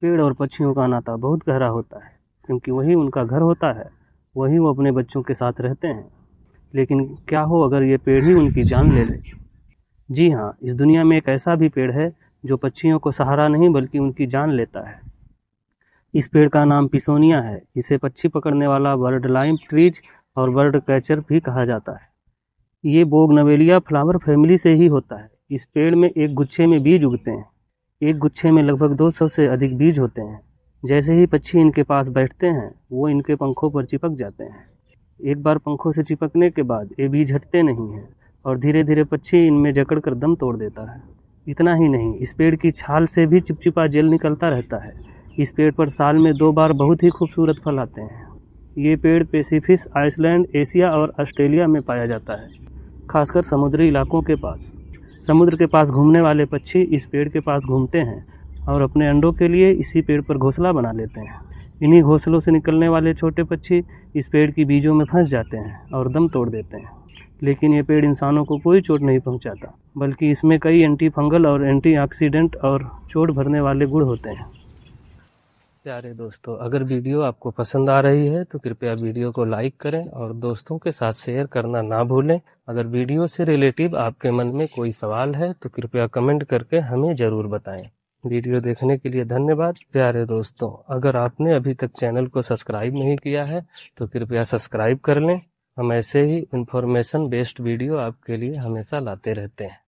पेड़ और पक्षियों का नाता बहुत गहरा होता है, क्योंकि वही उनका घर होता है, वही वो अपने बच्चों के साथ रहते हैं। लेकिन क्या हो अगर ये पेड़ ही उनकी जान ले ले? जी हाँ, इस दुनिया में एक ऐसा भी पेड़ है जो पक्षियों को सहारा नहीं बल्कि उनकी जान लेता है। इस पेड़ का नाम पिसोनिया है। इसे पक्षी पकड़ने वाला बर्ड लाइम ट्रीज और बर्ड कैचर भी कहा जाता है। ये बोगनवेलिया फ्लावर फैमिली से ही होता है। इस पेड़ में एक गुच्छे में बीज उगते हैं। एक गुच्छे में लगभग 200 से अधिक बीज होते हैं। जैसे ही पक्षी इनके पास बैठते हैं, वो इनके पंखों पर चिपक जाते हैं। एक बार पंखों से चिपकने के बाद ये बीज हटते नहीं हैं और धीरे धीरे पक्षी इनमें जकड़कर दम तोड़ देता है। इतना ही नहीं, इस पेड़ की छाल से भी चिपचिपा जेल निकलता रहता है। इस पेड़ पर साल में 2 बार बहुत ही खूबसूरत फल आते हैं। ये पेड़ पैसिफिक आइसलैंड, एशिया और ऑस्ट्रेलिया में पाया जाता है, खासकर समुद्री इलाकों के पास। समुद्र के पास घूमने वाले पक्षी इस पेड़ के पास घूमते हैं और अपने अंडों के लिए इसी पेड़ पर घोंसला बना लेते हैं। इन्हीं घोंसलों से निकलने वाले छोटे पक्षी इस पेड़ की बीजों में फंस जाते हैं और दम तोड़ देते हैं। लेकिन ये पेड़ इंसानों को कोई चोट नहीं पहुंचाता, बल्कि इसमें कई एंटी फंगल और एंटीऑक्सीडेंट और चोट भरने वाले गुण होते हैं। प्यारे दोस्तों, अगर वीडियो आपको पसंद आ रही है तो कृपया वीडियो को लाइक करें और दोस्तों के साथ शेयर करना ना भूलें। अगर वीडियो से रिलेटिव आपके मन में कोई सवाल है तो कृपया कमेंट करके हमें ज़रूर बताएं। वीडियो देखने के लिए धन्यवाद। प्यारे दोस्तों, अगर आपने अभी तक चैनल को सब्सक्राइब नहीं किया है तो कृपया सब्सक्राइब कर लें। हम ऐसे ही इंफॉर्मेशन बेस्ड वीडियो आपके लिए हमेशा लाते रहते हैं।